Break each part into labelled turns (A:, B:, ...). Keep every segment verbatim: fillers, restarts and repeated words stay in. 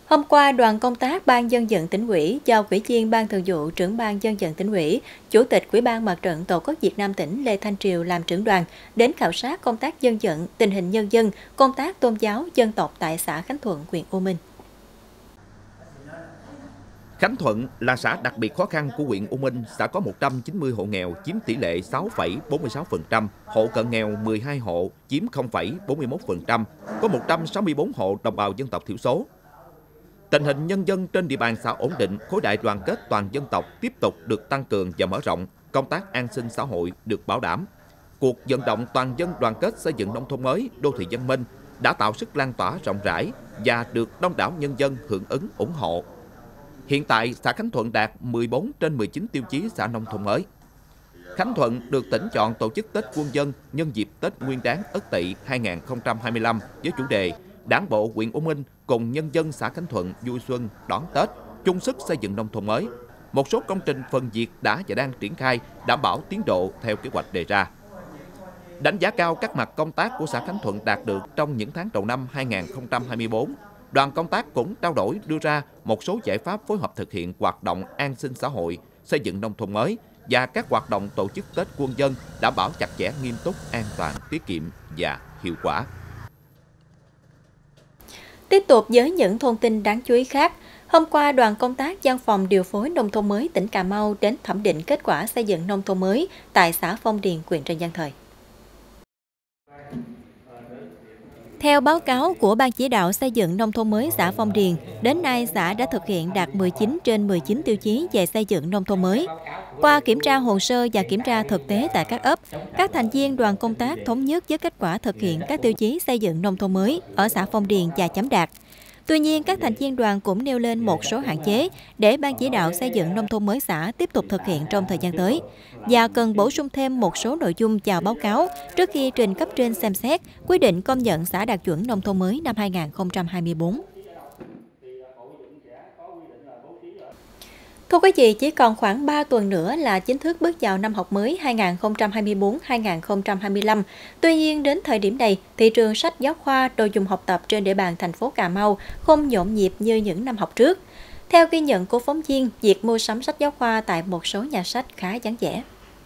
A: Hôm qua, đoàn công tác Ban Dân vận Tỉnh ủy do Ủy viên Ban Thường vụ, Trưởng ban Dân vận Tỉnh ủy, Chủ tịch Ủy ban Mặt trận Tổ quốc Việt Nam tỉnh Lê Thanh Triều làm trưởng đoàn đến khảo sát công tác dân vận, tình hình nhân dân, công tác tôn giáo dân tộc tại xã Khánh Thuận, huyện U Minh.
B: Khánh Thuận là xã đặc biệt khó khăn của huyện U Minh, xã có một trăm chín mươi hộ nghèo chiếm tỷ lệ sáu phẩy bốn mươi sáu phần trăm, hộ cận nghèo mười hai hộ chiếm không phẩy bốn mươi mốt phần trăm, có một trăm sáu mươi tư hộ đồng bào dân tộc thiểu số. Tình hình nhân dân trên địa bàn xã ổn định, khối đại đoàn kết toàn dân tộc tiếp tục được tăng cường và mở rộng, công tác an sinh xã hội được bảo đảm. Cuộc vận động toàn dân đoàn kết xây dựng nông thôn mới, đô thị văn minh đã tạo sức lan tỏa rộng rãi và được đông đảo nhân dân hưởng ứng ủng hộ. Hiện tại, xã Khánh Thuận đạt mười bốn trên mười chín tiêu chí xã nông thôn mới. Khánh Thuận được tỉnh chọn tổ chức Tết Quân dân nhân dịp Tết Nguyên đán Ất Tỵ hai nghìn không trăm hai mươi lăm với chủ đề Đảng bộ huyện U Minh cùng nhân dân xã Khánh Thuận vui xuân đón Tết, chung sức xây dựng nông thôn mới. Một số công trình phần việc đã và đang triển khai đảm bảo tiến độ theo kế hoạch đề ra. Đánh giá cao các mặt công tác của xã Khánh Thuận đạt được trong những tháng đầu năm hai nghìn không trăm hai mươi tư, đoàn công tác cũng trao đổi đưa ra một số giải pháp phối hợp thực hiện hoạt động an sinh xã hội, xây dựng nông thôn mới và các hoạt động tổ chức Tết Quân dân đảm bảo chặt chẽ, nghiêm túc, an toàn, tiết kiệm và hiệu quả.
A: Tiếp tục với những thông tin đáng chú ý khác, hôm qua đoàn công tác Văn phòng Điều phối Nông thôn mới tỉnh Cà Mau đến thẩm định kết quả xây dựng nông thôn mới tại xã Phong Điền, huyện Trần Văn Thời. Theo báo cáo của Ban chỉ đạo xây dựng nông thôn mới xã Phong Điền, đến nay xã đã thực hiện đạt mười chín trên mười chín tiêu chí về xây dựng nông thôn mới. Qua kiểm tra hồ sơ và kiểm tra thực tế tại các ấp, các thành viên đoàn công tác thống nhất với kết quả thực hiện các tiêu chí xây dựng nông thôn mới ở xã Phong Điền và chấm đạt. Tuy nhiên, các thành viên đoàn cũng nêu lên một số hạn chế để Ban chỉ đạo xây dựng nông thôn mới xã tiếp tục thực hiện trong thời gian tới và cần bổ sung thêm một số nội dung vào báo cáo trước khi trình cấp trên xem xét quyết định công nhận xã đạt chuẩn nông thôn mới năm hai nghìn không trăm hai mươi tư. Thưa quý vị, chỉ còn khoảng ba tuần nữa là chính thức bước vào năm học mới hai nghìn không trăm hai mươi tư hai nghìn không trăm hai mươi lăm. Tuy nhiên, đến thời điểm này, thị trường sách giáo khoa, đồ dùng học tập trên địa bàn thành phố Cà Mau không nhộn nhịp như những năm học trước. Theo ghi nhận của phóng viên, việc mua sắm sách giáo khoa tại một số nhà sách khá vắng vẻ.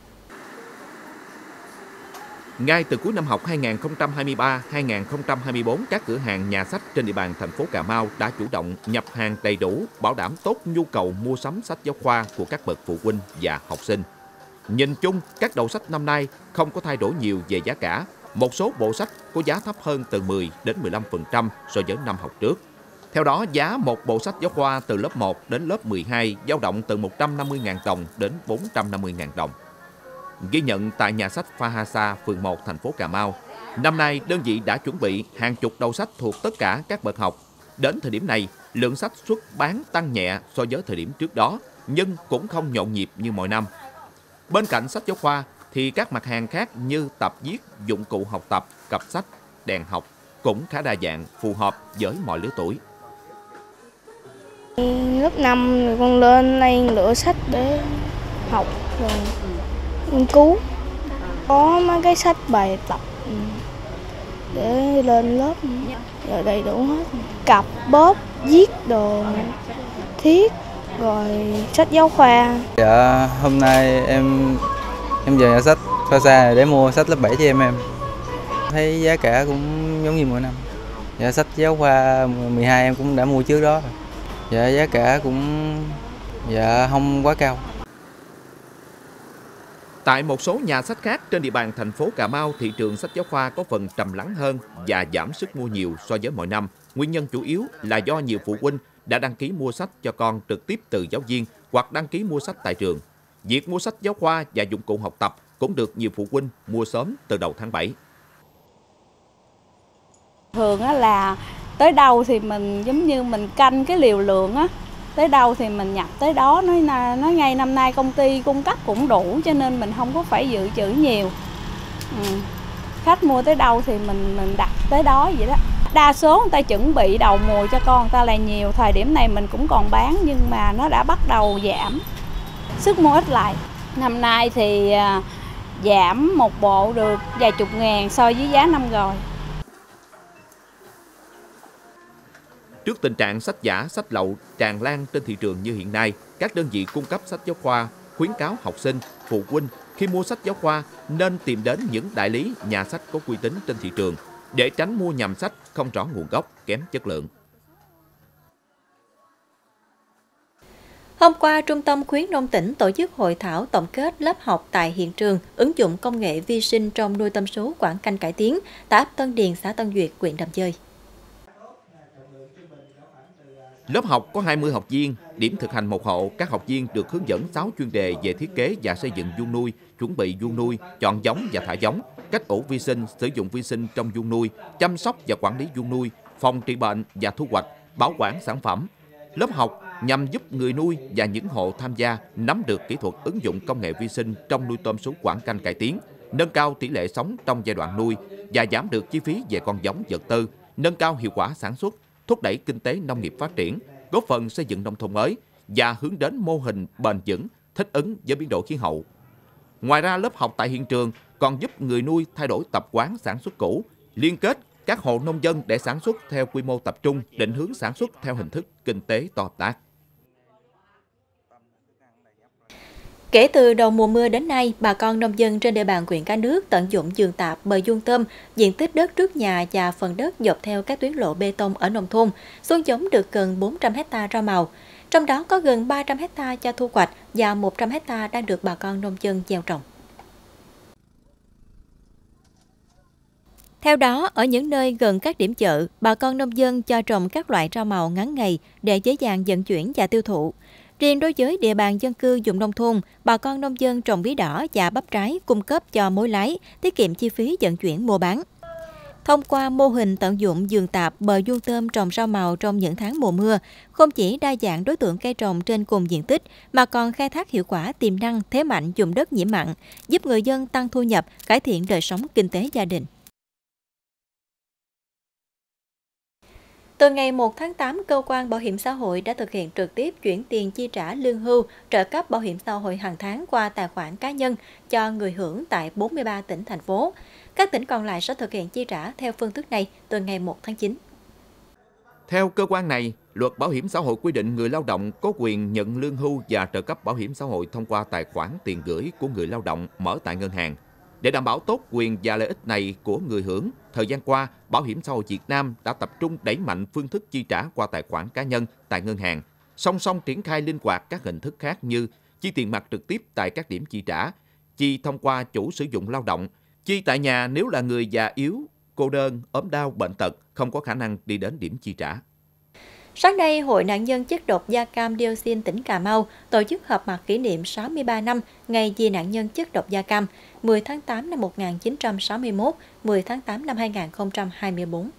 B: Ngay từ cuối năm học hai nghìn không trăm hai mươi ba hai nghìn không trăm hai mươi tư, các cửa hàng nhà sách trên địa bàn thành phố Cà Mau đã chủ động nhập hàng đầy đủ, bảo đảm tốt nhu cầu mua sắm sách giáo khoa của các bậc phụ huynh và học sinh. Nhìn chung, các đầu sách năm nay không có thay đổi nhiều về giá cả. Một số bộ sách có giá thấp hơn từ mười đến mười lăm phần trăm so với năm học trước. Theo đó, giá một bộ sách giáo khoa từ lớp một đến lớp mười hai dao động từ một trăm năm mươi nghìn đồng đến bốn trăm năm mươi nghìn đồng. Ghi nhận tại nhà sách Phahasa, phường một, thành phố Cà Mau, năm nay đơn vị đã chuẩn bị hàng chục đầu sách thuộc tất cả các bậc học. Đến thời điểm này, lượng sách xuất bán tăng nhẹ so với thời điểm trước đó, nhưng cũng không nhộn nhịp như mọi năm. Bên cạnh sách giáo khoa, thì các mặt hàng khác như tập viết, dụng cụ học tập, cặp sách, đèn học cũng khá đa dạng, phù hợp với mọi lứa tuổi.
C: Lớp năm con lên đây lựa sách để học rồi nghiên cứu. Có mấy cái sách bài tập để lên lớp rồi đầy đủ hết. Cặp, bóp, viết đồ, thiết, rồi sách giáo khoa.
D: Dạ, hôm nay em em về nhà sách Phahasa để mua sách lớp bảy cho em em. Thấy giá cả cũng giống như mỗi năm. Dạ, sách giáo khoa mười hai em cũng đã mua trước đó. Dạ, giá cả cũng dạ không quá cao.
B: Tại một số nhà sách khác trên địa bàn thành phố Cà Mau, thị trường sách giáo khoa có phần trầm lắng hơn và giảm sức mua nhiều so với mọi năm. Nguyên nhân chủ yếu là do nhiều phụ huynh đã đăng ký mua sách cho con trực tiếp từ giáo viên hoặc đăng ký mua sách tại trường. Việc mua sách giáo khoa và dụng cụ học tập cũng được nhiều phụ huynh mua sớm từ đầu tháng bảy.
E: Thường là tới đâu thì mình giống như mình canh cái liều lượng á. Tới đâu thì mình nhập tới đó, nói nói ngay năm nay công ty cung cấp cũng đủ cho nên mình không có phải dự trữ nhiều. Ừ. Khách mua tới đâu thì mình mình đặt tới đó vậy đó. Đa số người ta chuẩn bị đầu mùa cho con người ta là nhiều, thời điểm này mình cũng còn bán nhưng mà nó đã bắt đầu giảm. Sức mua ít lại. Năm nay thì giảm một bộ được vài chục ngàn so với giá năm rồi.
B: Trước tình trạng sách giả, sách lậu tràn lan trên thị trường như hiện nay, các đơn vị cung cấp sách giáo khoa khuyến cáo học sinh, phụ huynh khi mua sách giáo khoa nên tìm đến những đại lý, nhà sách có uy tín trên thị trường để tránh mua nhầm sách không rõ nguồn gốc, kém chất lượng.
A: Hôm qua, Trung tâm Khuyến nông tỉnh tổ chức hội thảo tổng kết lớp học tại hiện trường ứng dụng công nghệ vi sinh trong nuôi tôm sú Quảng Canh cải tiến tại ấp Tân Điền, xã Tân Duyệt, huyện Đầm Dơi.
B: Lớp học có hai mươi học viên, điểm thực hành một hộ. Các học viên được hướng dẫn sáu chuyên đề về thiết kế và xây dựng vuông nuôi, chuẩn bị vuông nuôi, chọn giống và thả giống, cách ủ vi sinh, sử dụng vi sinh trong vuông nuôi, chăm sóc và quản lý vuông nuôi, phòng trị bệnh và thu hoạch, bảo quản sản phẩm. Lớp học nhằm giúp người nuôi và những hộ tham gia nắm được kỹ thuật ứng dụng công nghệ vi sinh trong nuôi tôm sú Quảng Canh cải tiến, nâng cao tỷ lệ sống trong giai đoạn nuôi và giảm được chi phí về con giống vật tư, nâng cao hiệu quả sản xuất, thúc đẩy kinh tế nông nghiệp phát triển, góp phần xây dựng nông thôn mới và hướng đến mô hình bền vững, thích ứng với biến đổi khí hậu. Ngoài ra, lớp học tại hiện trường còn giúp người nuôi thay đổi tập quán sản xuất cũ, liên kết các hộ nông dân để sản xuất theo quy mô tập trung, định hướng sản xuất theo hình thức kinh tế to tác.
A: Kể từ đầu mùa mưa đến nay, bà con nông dân trên địa bàn huyện Cái Nước tận dụng vườn tạp bờ vuông tôm, diện tích đất trước nhà và phần đất dọc theo các tuyến lộ bê tông ở nông thôn, xuống giống được gần bốn trăm héc ta rau màu. Trong đó có gần ba trăm héc ta cho thu hoạch và một trăm héc ta đang được bà con nông dân gieo trồng. Theo đó, ở những nơi gần các điểm chợ, bà con nông dân cho trồng các loại rau màu ngắn ngày để dễ dàng vận chuyển và tiêu thụ. Riêng đối với địa bàn dân cư vùng nông thôn, bà con nông dân trồng bí đỏ và bắp trái cung cấp cho mối lái, tiết kiệm chi phí vận chuyển mua bán. Thông qua mô hình tận dụng vườn tạp bờ vuông tôm trồng rau màu trong những tháng mùa mưa, không chỉ đa dạng đối tượng cây trồng trên cùng diện tích, mà còn khai thác hiệu quả tiềm năng thế mạnh vùng đất nhiễm mặn, giúp người dân tăng thu nhập, cải thiện đời sống kinh tế gia đình. Từ ngày một tháng tám, Cơ quan Bảo hiểm xã hội đã thực hiện trực tiếp chuyển tiền chi trả lương hưu, trợ cấp bảo hiểm xã hội hàng tháng qua tài khoản cá nhân cho người hưởng tại bốn mươi ba tỉnh, thành phố. Các tỉnh còn lại sẽ thực hiện chi trả theo phương thức này từ ngày một tháng chín.
B: Theo cơ quan này, Luật Bảo hiểm xã hội quy định người lao động có quyền nhận lương hưu và trợ cấp bảo hiểm xã hội thông qua tài khoản tiền gửi của người lao động mở tại ngân hàng. Để đảm bảo tốt quyền và lợi ích này của người hưởng, thời gian qua, Bảo hiểm xã hội Việt Nam đã tập trung đẩy mạnh phương thức chi trả qua tài khoản cá nhân tại ngân hàng, song song triển khai linh hoạt các hình thức khác như chi tiền mặt trực tiếp tại các điểm chi trả, chi thông qua chủ sử dụng lao động, chi tại nhà nếu là người già yếu, cô đơn, ốm đau, bệnh tật, không có khả năng đi đến điểm chi trả.
A: Sáng nay, Hội nạn nhân chất độc da cam dioxin tỉnh Cà Mau tổ chức họp mặt kỷ niệm sáu mươi ba năm ngày vì nạn nhân chất độc da cam, mười tháng tám năm một nghìn chín trăm sáu mươi mốt, mười tháng tám năm hai nghìn không trăm hai mươi tư.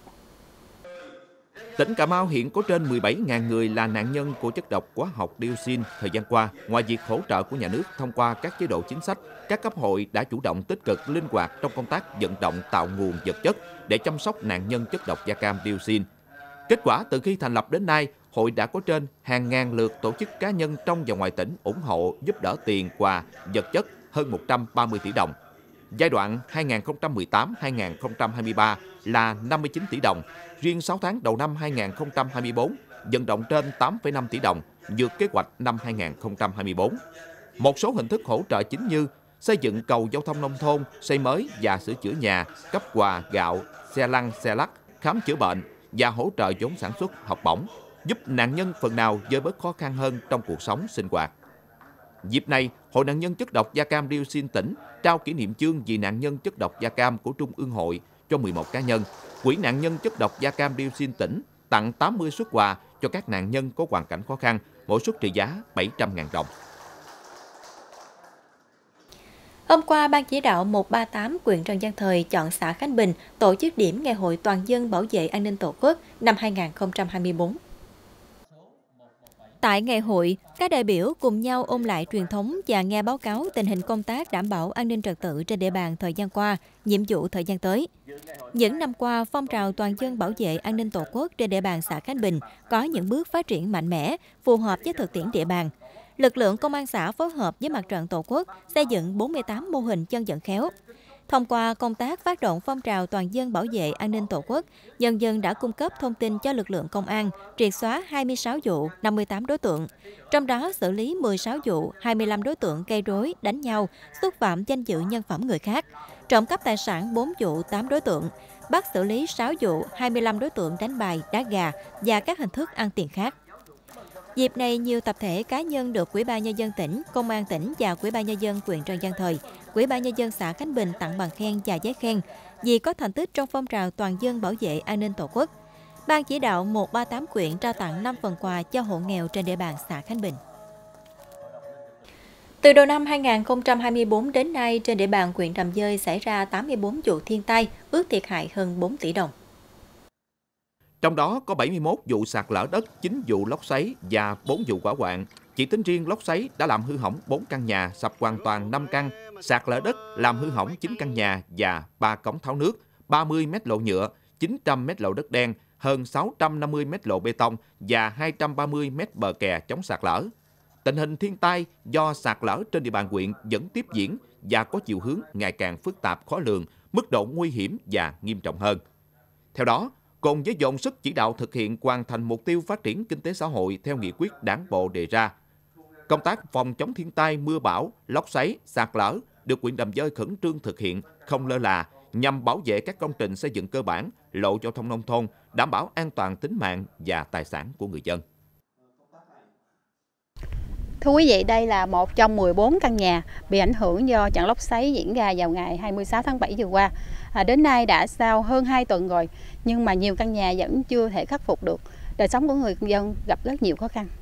B: Tỉnh Cà Mau hiện có trên mười bảy nghìn người là nạn nhân của chất độc hóa học dioxin. Thời gian qua, ngoài việc hỗ trợ của nhà nước thông qua các chế độ chính sách, các cấp hội đã chủ động tích cực linh hoạt trong công tác vận động tạo nguồn vật chất để chăm sóc nạn nhân chất độc da cam dioxin. Kết quả từ khi thành lập đến nay, hội đã có trên hàng ngàn lượt tổ chức cá nhân trong và ngoài tỉnh ủng hộ giúp đỡ tiền, quà, vật chất hơn một trăm ba mươi tỷ đồng. Giai đoạn hai nghìn không trăm mười tám đến hai nghìn không trăm hai mươi ba là năm mươi chín tỷ đồng. Riêng sáu tháng đầu năm hai nghìn không trăm hai mươi tư, vận động trên tám phẩy năm tỷ đồng, vượt kế hoạch năm hai nghìn không trăm hai mươi tư. Một số hình thức hỗ trợ chính như xây dựng cầu giao thông nông thôn, xây mới và sửa chữa nhà, cấp quà, gạo, xe lăn, xe lắc, khám chữa bệnh và hỗ trợ vốn sản xuất, học bổng, giúp nạn nhân phần nào vơi bớt khó khăn hơn trong cuộc sống sinh hoạt. Dịp này, Hội nạn nhân chất độc da cam dioxin tỉnh trao kỷ niệm chương vì nạn nhân chất độc da cam của Trung ương hội cho mười một cá nhân. Quỹ nạn nhân chất độc da cam dioxin tỉnh tặng tám mươi suất quà cho các nạn nhân có hoàn cảnh khó khăn, mỗi suất trị giá bảy trăm nghìn đồng.
A: Hôm qua, Ban chỉ đạo một ba tám huyện Trần Văn Thời chọn xã Khánh Bình tổ chức điểm Ngày hội Toàn dân bảo vệ an ninh Tổ quốc năm hai nghìn không trăm hai mươi tư. Tại ngày hội, các đại biểu cùng nhau ôn lại truyền thống và nghe báo cáo tình hình công tác đảm bảo an ninh trật tự trên địa bàn thời gian qua, nhiệm vụ thời gian tới. Những năm qua, phong trào toàn dân bảo vệ an ninh Tổ quốc trên địa bàn xã Khánh Bình có những bước phát triển mạnh mẽ, phù hợp với thực tiễn địa bàn. Lực lượng công an xã phối hợp với Mặt trận Tổ quốc xây dựng bốn mươi tám mô hình dân vận khéo. Thông qua công tác phát động phong trào toàn dân bảo vệ an ninh Tổ quốc, dần dần đã cung cấp thông tin cho lực lượng công an, triệt xóa hai mươi sáu vụ, năm mươi tám đối tượng. Trong đó xử lý mười sáu vụ, hai mươi lăm đối tượng gây rối, đánh nhau, xúc phạm danh dự nhân phẩm người khác. Trộm cắp tài sản bốn vụ, tám đối tượng. Bắt xử lý sáu vụ, hai mươi lăm đối tượng đánh bài, đá gà và các hình thức ăn tiền khác. Dịp này, nhiều tập thể cá nhân được Ủy ban Nhân dân tỉnh, Công an tỉnh và Ủy ban Nhân dân huyện Trần Văn Thời, Ủy ban Nhân dân xã Khánh Bình tặng bằng khen và giấy khen vì có thành tích trong phong trào toàn dân bảo vệ an ninh Tổ quốc. Ban chỉ đạo một ba tám huyện trao tặng năm phần quà cho hộ nghèo trên địa bàn xã Khánh Bình. Từ đầu năm hai nghìn không trăm hai mươi tư đến nay, trên địa bàn huyện Đầm Dơi xảy ra tám mươi tư vụ thiên tai, ước thiệt hại hơn bốn tỷ đồng.
B: Trong đó có bảy mươi mốt vụ sạt lở đất, chín vụ lốc xoáy và bốn vụ hỏa hoạn. Chỉ tính riêng lốc xoáy đã làm hư hỏng bốn căn nhà, sập hoàn toàn năm căn, sạt lở đất làm hư hỏng chín căn nhà và ba cống tháo nước, ba mươi mét lộ nhựa, chín trăm mét lộ đất đen, hơn sáu trăm năm mươi mét lộ bê tông và hai trăm ba mươi mét bờ kè chống sạt lở. Tình hình thiên tai do sạt lở trên địa bàn huyện vẫn tiếp diễn và có chiều hướng ngày càng phức tạp khó lường, mức độ nguy hiểm và nghiêm trọng hơn. Theo đó, cùng với dồn sức chỉ đạo thực hiện hoàn thành mục tiêu phát triển kinh tế xã hội theo nghị quyết Đảng bộ đề ra, công tác phòng chống thiên tai, mưa bão, lốc xoáy, sạt lở được huyện Đầm Dơi khẩn trương thực hiện, không lơ là, nhằm bảo vệ các công trình xây dựng cơ bản, lộ giao thông nông thôn, đảm bảo an toàn tính mạng và tài sản của người dân.
F: Thưa quý vị, đây là một trong mười bốn căn nhà bị ảnh hưởng do trận lốc xoáy diễn ra vào ngày hai mươi sáu tháng bảy vừa qua. À, đến nay đã sau hơn hai tuần rồi, nhưng mà nhiều căn nhà vẫn chưa thể khắc phục được. Đời sống của người dân gặp rất nhiều khó khăn.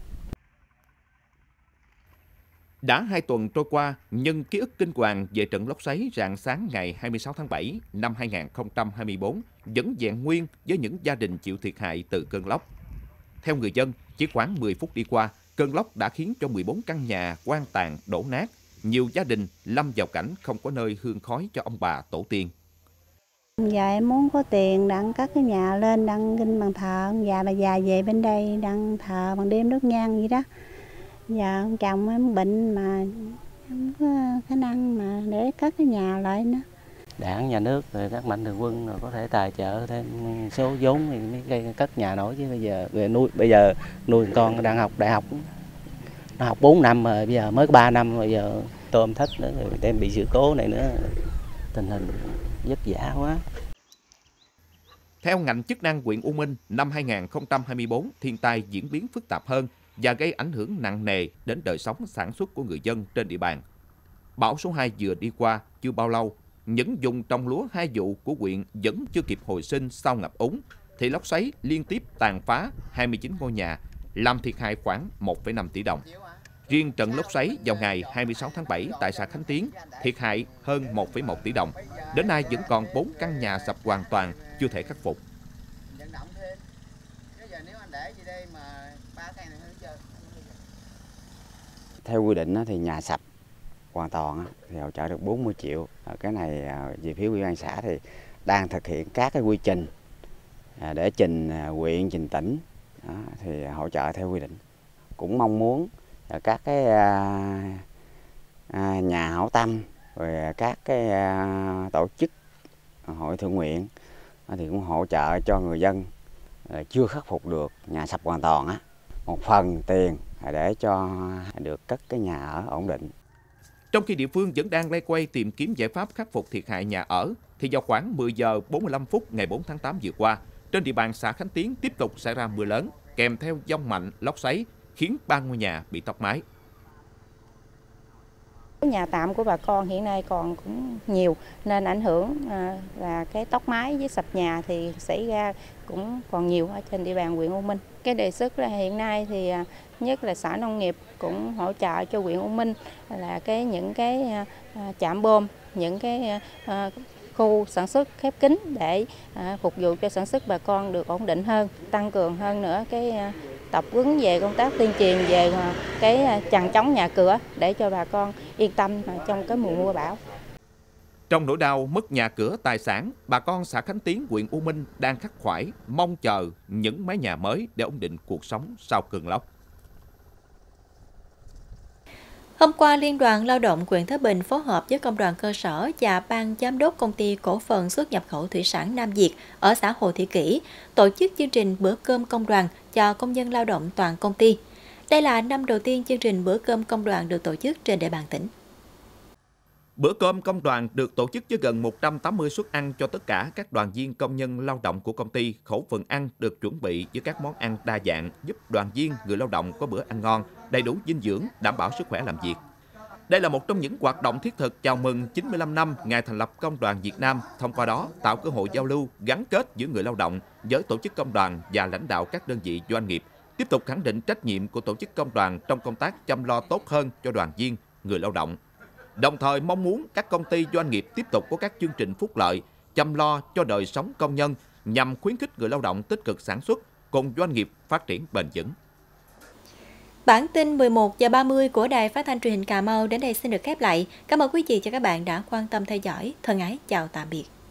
B: Đã hai tuần trôi qua, nhưng ký ức kinh hoàng về trận lốc xoáy rạng sáng ngày hai mươi sáu tháng bảy năm hai nghìn không trăm hai mươi tư vẫn vẹn nguyên với những gia đình chịu thiệt hại từ cơn lốc. Theo người dân, chỉ khoảng mười phút đi qua, cơn lốc đã khiến cho mười bốn căn nhà hoang tàn, đổ nát. Nhiều gia đình lâm vào cảnh không có nơi hương khói cho ông bà tổ tiên.
G: Giờ em muốn có tiền đặng cất cái nhà lên, đặng kinh bằng thờ. Già bà già về bên đây đặng thờ bằng đêm đốt nhang vậy đó. Giờ ông chồng em bệnh mà không có khả năng mà để cất cái nhà lại nữa.
H: Đảng, nhà nước, rồi các mạnh thường quân rồi có thể tài trợ thêm số vốn thì mới gây cất nhà nổi, chứ bây giờ về nuôi bây giờ nuôi con đang học đại học, nó học bốn năm rồi bây giờ mới có ba năm, bây giờ tôm thất nữa rồi đem bị sự cố này nữa, tình hình vất vả quá.
B: Theo ngành chức năng huyện U Minh, năm hai nghìn không trăm hai mươi tư thiên tai diễn biến phức tạp hơn và gây ảnh hưởng nặng nề đến đời sống sản xuất của người dân trên địa bàn. Bão số hai vừa đi qua chưa bao lâu, những vùng trồng lúa hai vụ của huyện vẫn chưa kịp hồi sinh sau ngập úng, thì lốc xoáy liên tiếp tàn phá hai mươi chín ngôi nhà, làm thiệt hại khoảng một phẩy năm tỷ đồng. Riêng trận lốc xoáy vào ngày hai mươi sáu tháng bảy tại xã Khánh Tiến thiệt hại hơn một phẩy một tỷ đồng. Đến nay vẫn còn bốn căn nhà sập hoàn toàn chưa thể khắc phục.
I: Theo quy định thì nhà sập hoàn toàn thì hỗ trợ được bốn mươi triệu. Cái này về phía ủy ban xã thì đang thực hiện các cái quy trình để trình huyện, trình tỉnh thì hỗ trợ theo quy định. Cũng mong muốn các cái nhà hảo tâm rồi các cái tổ chức hội thượng nguyện thì cũng hỗ trợ cho người dân chưa khắc phục được nhà sập hoàn toàn á, một phần tiền để cho được cất cái nhà ở ổn định.
B: Trong khi địa phương vẫn đang loay quay tìm kiếm giải pháp khắc phục thiệt hại nhà ở, thì vào khoảng mười giờ bốn mươi lăm phút ngày bốn tháng tám vừa qua, trên địa bàn xã Khánh Tiến tiếp tục xảy ra mưa lớn, kèm theo giông mạnh, lốc xoáy, khiến ba ngôi nhà bị tốc mái.
F: Nhà tạm của bà con hiện nay còn cũng nhiều nên ảnh hưởng là cái tốc mái với sập nhà thì xảy ra cũng còn nhiều ở trên địa bàn huyện U Minh. Cái đề xuất là hiện nay thì nhất là Sở Nông nghiệp cũng hỗ trợ cho huyện U Minh là cái những cái trạm bơm, những cái khu sản xuất khép kín để phục vụ cho sản xuất bà con được ổn định hơn, tăng cường hơn nữa cái tập huấn về công tác tuyên truyền về cái chằng chống nhà cửa để cho bà con yên tâm trong cái mùa mưa bão.
B: Trong nỗi đau mất nhà cửa tài sản, bà con xã Khánh Tiến, huyện U Minh đang khắc khoải mong chờ những mái nhà mới để ổn định cuộc sống sau cơn lốc.
A: Hôm qua, Liên đoàn Lao động huyện Thới Bình phối hợp với Công đoàn cơ sở và Ban Giám đốc Công ty Cổ phần Xuất nhập khẩu Thủy sản Nam Việt ở xã Hồ Thị Kỷ tổ chức chương trình bữa cơm công đoàn cho công nhân lao động toàn công ty. Đây là năm đầu tiên chương trình bữa cơm công đoàn được tổ chức trên địa bàn tỉnh.
B: Bữa cơm công đoàn được tổ chức với gần một trăm tám mươi suất ăn cho tất cả các đoàn viên công nhân lao động của công ty. Khẩu phần ăn được chuẩn bị với các món ăn đa dạng, giúp đoàn viên, người lao động có bữa ăn ngon, đầy đủ dinh dưỡng, đảm bảo sức khỏe làm việc. Đây là một trong những hoạt động thiết thực chào mừng chín mươi lăm năm ngày thành lập Công đoàn Việt Nam, thông qua đó tạo cơ hội giao lưu, gắn kết giữa người lao động với tổ chức công đoàn và lãnh đạo các đơn vị doanh nghiệp, tiếp tục khẳng định trách nhiệm của tổ chức công đoàn trong công tác chăm lo tốt hơn cho đoàn viên, người lao động. Đồng thời mong muốn các công ty doanh nghiệp tiếp tục có các chương trình phúc lợi, chăm lo cho đời sống công nhân nhằm khuyến khích người lao động tích cực sản xuất, cùng doanh nghiệp phát triển bền vững.
A: Bản tin mười một giờ ba mươi của Đài Phát thanh Truyền hình Cà Mau đến đây xin được khép lại. Cảm ơn quý vị và các bạn đã quan tâm theo dõi. Thân ái chào tạm biệt.